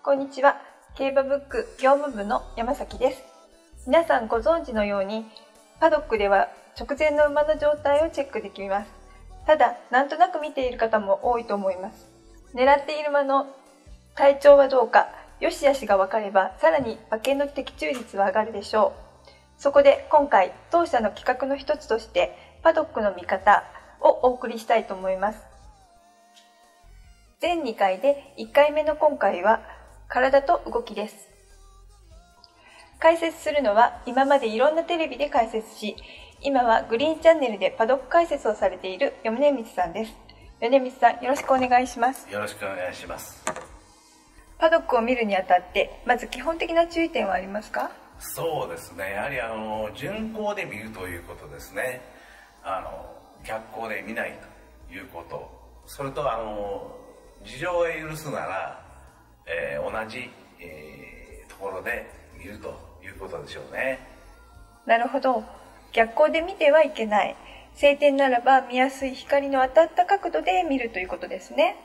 こんにちは。競馬ブック業務部の山崎です。皆さんご存知のように、パドックでは直前の馬の状態をチェックできます。ただ、なんとなく見ている方も多いと思います。狙っている馬の体調はどうか、良し悪しが分かれば、さらに馬券の的中率は上がるでしょう。そこで今回、当社の企画の一つとして、パドックの見方をお送りしたいと思います。全2回で1回目の今回は、体と動きです。解説するのは今までいろんなテレビで解説し、今はグリーンチャンネルでパドック解説をされている米光さんです。米光さん、よろしくお願いします。 よろしくお願いします。 パドックを見るにあたって、まず基本的な注意点はありますか？ そうですね、やはり順行で見るということですね。逆行で見ないということ、それと事情が許すなら同じ、ところで見るということでしょうね。 なるほど。逆光で見てはいけない。晴天ならば見やすい光の当たった角度で見るということですね。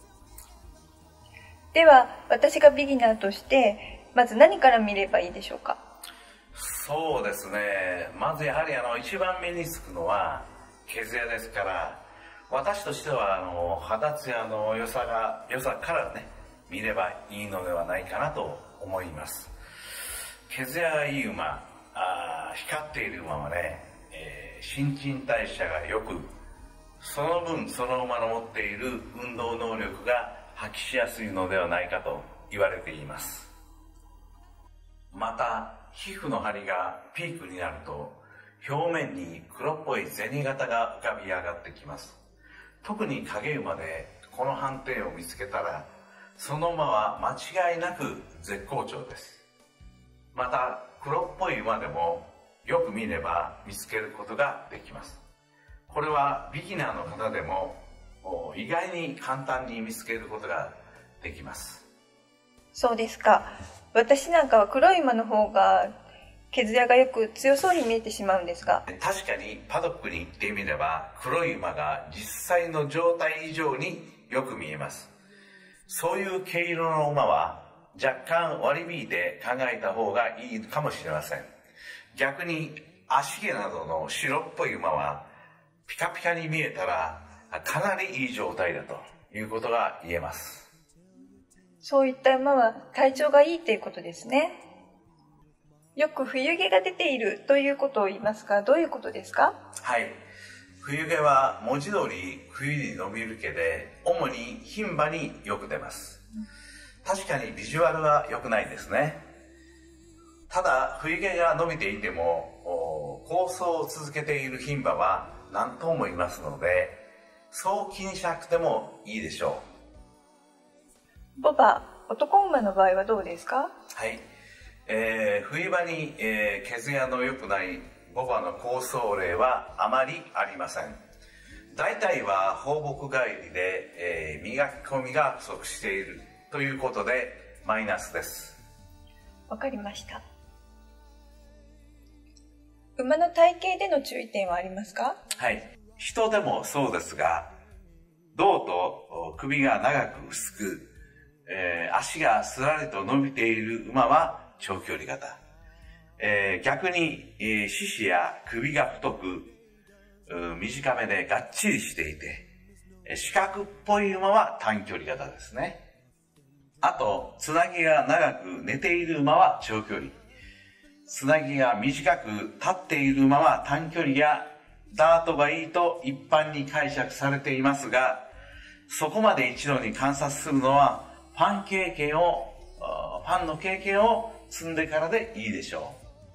では、私がビギナーとしてまず何から見ればいいでしょうか？ そうですね、まずやはり一番目につくのは毛艶ですから、私としては肌ツヤの良さからね見ればいいのではないかなと思います。毛艶がいい馬、光っている馬はね、新陳代謝が良く、その分その馬の持っている運動能力が発揮しやすいのではないかと言われています。また皮膚の張りがピークになると、表面に黒っぽい銭形が浮かび上がってきます。特に影馬でこの斑点を見つけたら、その馬は間違いなく絶好調です。また黒っぽい馬でもよく見れば見つけることができます。これはビギナーの方でも意外に簡単に見つけることができます。 そうですか。私なんかは黒い馬の方が毛艶がよく強そうに見えてしまうんですが、 確かにパドックに行ってみれば黒い馬が実際の状態以上によく見えます。そういう毛色の馬は若干割り引いて考えた方がいいかもしれません。逆に足毛などの白っぽい馬はピカピカに見えたらかなりいい状態だということが言えます。 そういった馬は体調がいいということですね。よく冬毛が出ているということを言いますが、どういうことですか？ はい、冬毛は文字通り冬に伸びる毛で、主に牝馬によく出ます。確かにビジュアルは良くないですね。ただ冬毛が伸びていても構想を続けている牝馬は何ともいますので、そう気にしなくてもいいでしょう。ボバ、男馬の場合はどうですか？ はい、冬場に、毛艶の良くないボバの構想例はあまりありません。大体は放牧帰りで、磨き込みが不足しているということでマイナスです。 わかりました。馬の体型での注意点はありますか？ はい、人でもそうですが、胴と首が長く薄く、足がすらりと伸びている馬は長距離型、逆に、四肢や首が太く短めでがっちりしていて四角っぽい馬は短距離型ですね。あとつなぎが長く寝ている馬は長距離、つなぎが短く立っている馬は短距離やダートがいいと一般に解釈されていますが、そこまで一度に観察するのはファンの経験を積んでからでいいでしょ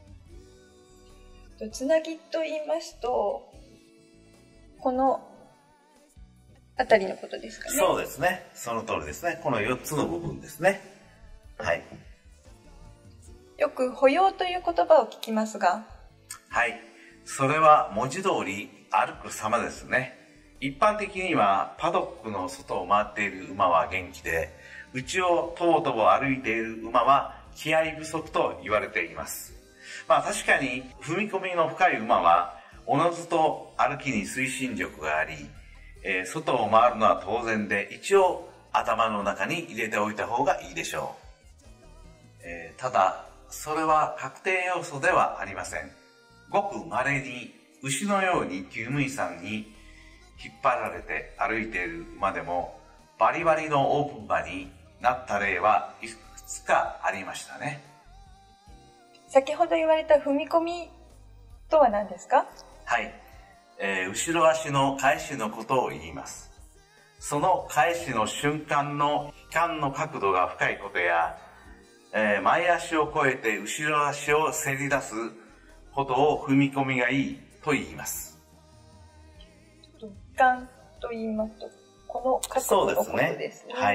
う。つなぎと言いますと、このあたりのことですかね。 そうですね、その通りですね。この4つの部分ですね。はい。 よく歩様という言葉を聞きますが、 はい、それは文字通り歩く様ですね。一般的にはパドックの外を回っている馬は元気で、内をとぼとぼ歩いている馬は気合不足と言われています。確かに踏み込みの深い馬はおのずと歩きに推進力があり、外を回るのは当然で、一応頭の中に入れておいた方がいいでしょう。 ただそれは確定要素ではありません。ごく稀に牛のように厩務員さんに引っ張られて歩いている馬でもバリバリのオープン馬になった例はいくつかありましたね。 先ほど言われた踏み込みとは何ですか？ はい、後ろ足の返しのことを言います。その返しの瞬間の飛間の角度が深いことや、前足を越えて後ろ足をせり出すことを踏み込みがいいと言います。 飛間と言いますと、この角度のことですね。 はい。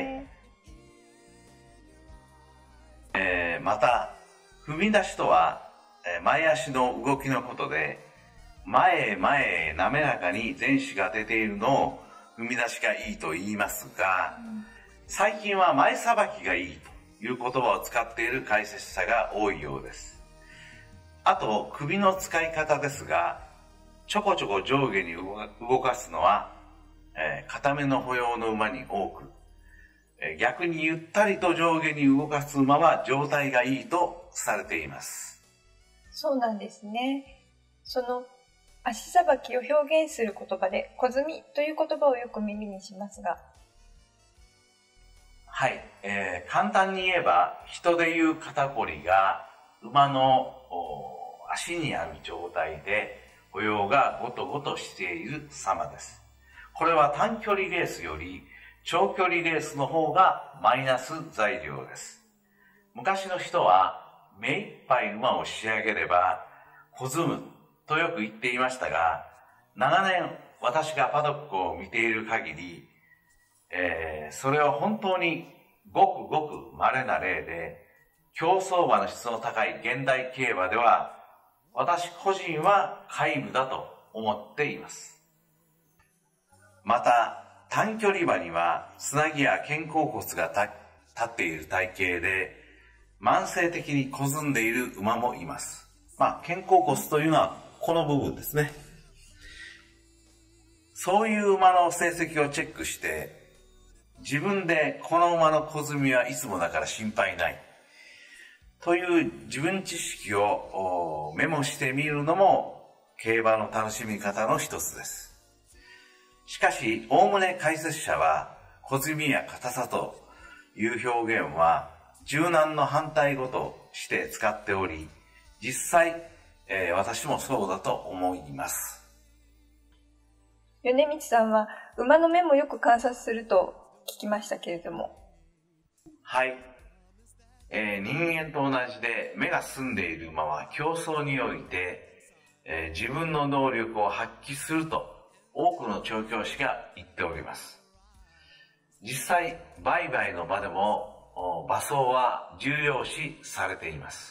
また踏み出しとは前足の動きのことで、前へ前へ滑らかに前肢が出ているのを踏み出しがいいと言いますが、最近は前さばきがいいという言葉を使っている解説者が多いようです。あと首の使い方ですが、ちょこちょこ上下に動かすのは固めの歩様の馬に多く、逆にゆったりと上下に動かす馬は状態がいいとされています。 そうなんですね。その足さばきを表現する言葉で小積みという言葉をよく耳にしますが。 はい、簡単に言えば人でいう肩こりが馬の足にある状態で歩様がゴトゴトしている様です。これは短距離レースより長距離レースの方がマイナス材料です。昔の人は目いっぱい馬を仕上げれば小積むとよく言っていましたが、長年私がパドックを見ている限り、それは本当にごくごく稀な例で、競走馬の質の高い現代競馬では私個人は皆無だと思っています。また短距離馬にはつなぎや肩甲骨が立っている体型で慢性的に小積んでいる馬もいます。肩甲骨というのはこの部分ですね。そういう馬の成績をチェックして自分でこの馬の小積みはいつもだから心配ないという自分知識をメモしてみるのも競馬の楽しみ方の一つです。しかしおおむね解説者は小積みや硬さという表現は柔軟の反対語として使っており、実際、私もそうだと思います。 米光さんは馬の目もよく観察すると聞きましたけれども。 はい、人間と同じで目が澄んでいる馬は競争において、自分の能力を発揮すると多くの調教師が言っております。実際売買の場でも馬走は重要視されています。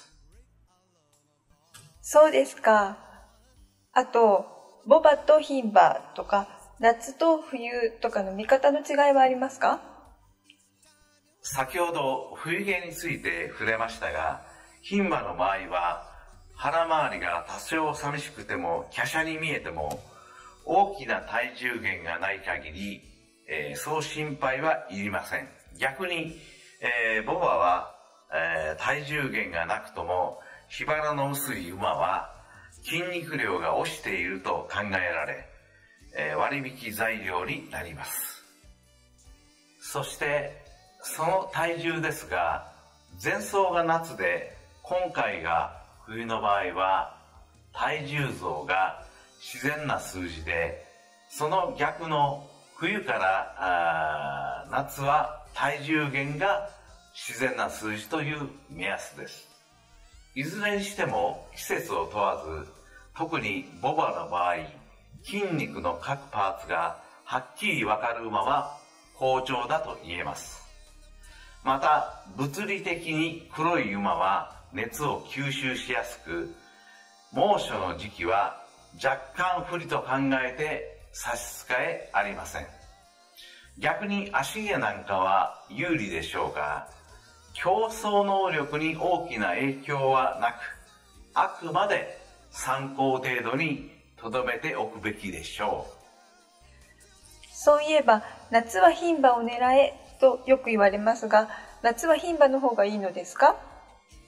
そうですか。あと牡馬と牝馬とか夏と冬とかの見方の違いはありますか？ 先ほど冬毛について触れましたが、牝馬の場合は腹回りが多少寂しくても華奢に見えても大きな体重減がない限り、そう心配はいりません。逆に、牡馬は、体重減がなくとも火腹の薄い馬は筋肉量が落ちていると考えられ、割引材料になります。そしてその体重ですが、前走が夏で今回が冬の場合は体重増が自然な数字で、その逆の冬から夏は体重減が自然な数字という目安です。いずれにしても季節を問わず、特に牡馬の場合、筋肉の各パーツがはっきりわかる馬は好調だと言えます。また物理的に黒い馬は熱を吸収しやすく、猛暑の時期は若干不利と考えて差し支えありません。逆に足毛なんかは有利でしょうが、競争能力に大きな影響はなく、あくまで参考程度に留めておくべきでしょう。 そういえば夏は牝馬を狙えとよく言われますが、夏は牝馬の方がいいのですか？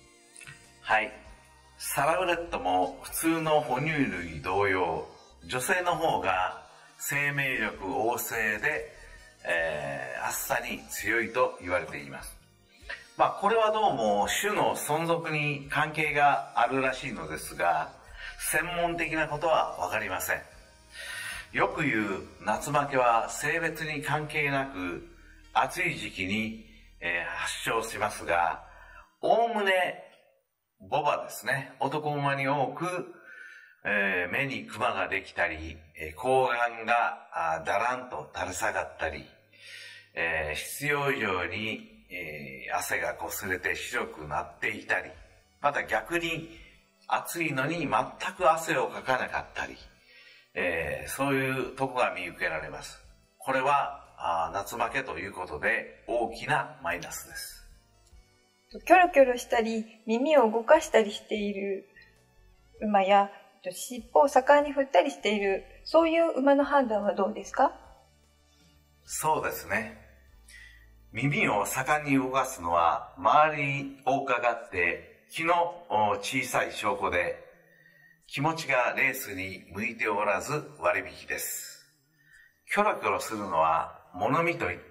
はい。サラブレッドも普通の哺乳類同様、女性の方が生命力旺盛で、暑さに強いと言われています。これはどうも種の存続に関係があるらしいのですが、専門的なことはわかりません。よく言う夏負けは性別に関係なく暑い時期に、発症しますが、おおむねボバですね、男馬に多く、目にクマができたり、睾丸がだらんと垂れ下がったり、必要以上に、汗がこすれて白くなっていたり、また逆に暑いのに全く汗をかかなかったり、そういうとこが見受けられます。これは夏負けということで大きなマイナスです。 キョロキョロしたり耳を動かしたりしている馬や尻尾を盛んに振ったりしている、そういう馬の判断はどうですか？ そうですね。耳を盛んに動かすのは周りを伺って気の小さい証拠で、気持ちがレースに向いておらず割引です。キョロキョロするのは物見といって、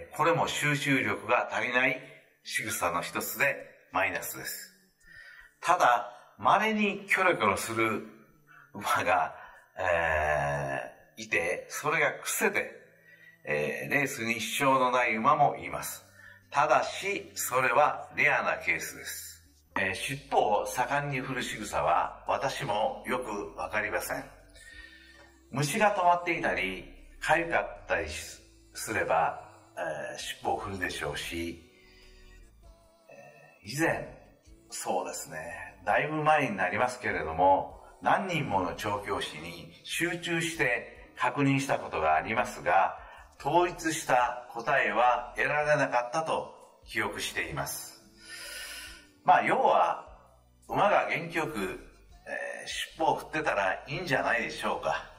これも集中力が足りない仕草の一つでマイナスです。ただ、稀にキョロキョロする馬が、いて、それが癖で、レースに支障のない馬もいます。ただし、それはレアなケースです。尻尾を盛んに振る仕草は私もよくわかりません。虫が止まっていたり、痒かったりすれば、尻尾を振るでしょうし、以前、そうですね、だいぶ前になりますけれども、何人もの調教師に集中して確認したことがありますが、統一した答えは得られなかったと記憶しています。要は、馬が元気よく、尻尾を振ってたらいいんじゃないでしょうか。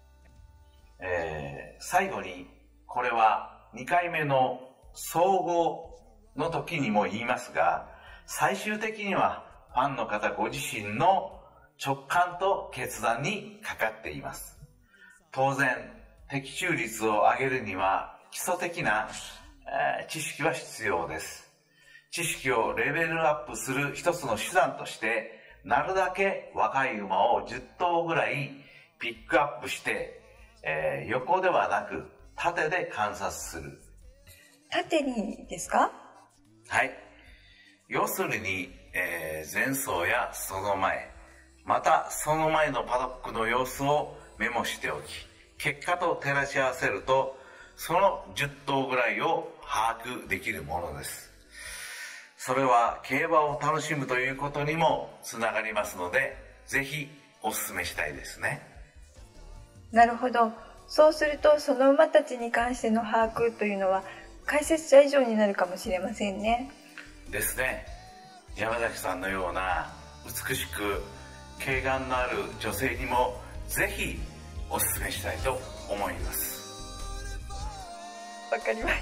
最後に、これは2回目の総合の時にも言いますが、最終的にはファンの方ご自身の直感と決断にかかっています。当然、的中率を上げるには基礎的な、知識は必要です。知識をレベルアップする一つの手段として、なるだけ若い馬を10頭ぐらいピックアップして、横ではなく縦で観察する。 縦にですか？ はい。要するに、前走やその前、またその前のパドックの様子をメモしておき、結果と照らし合わせると、その10頭ぐらいを把握できるものです。それは競馬を楽しむということにもつながりますので、ぜひお勧めしたいですね。 なるほど。そうすると、その馬たちに関しての把握というのは解説者以上になるかもしれませんね。 ですね。山崎さんのような美しく慧眼のある女性にもぜひお勧めしたいと思います。 わかりました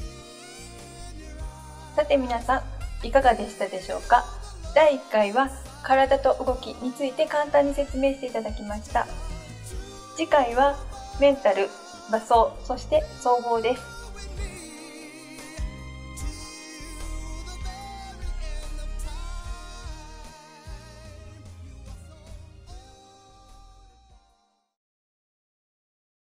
。さて皆さん、いかがでしたでしょうか？第1回は体と動きについて簡単に説明していただきました。次回はメンタル、馬走、そして総合です。